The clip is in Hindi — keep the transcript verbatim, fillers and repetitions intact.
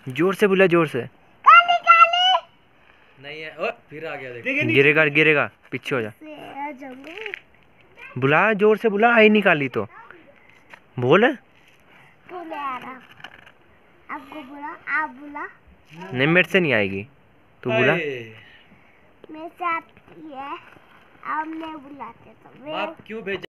जोर से बुला, जोर से। काली काली नहीं है। ओ, फिर आ गया देख। गिरेगा गिरेगा, पीछे हो जा। बुला, जोर से बुला, आई नहीं काली तो बोल। तू ले आ रहा, आपको बुला, आप बुला। नहीं, मेरे से नहीं आएगी, तू बुला। मेरे से आती है, आप नहीं बुलाते तो मैं आप क्यों भेज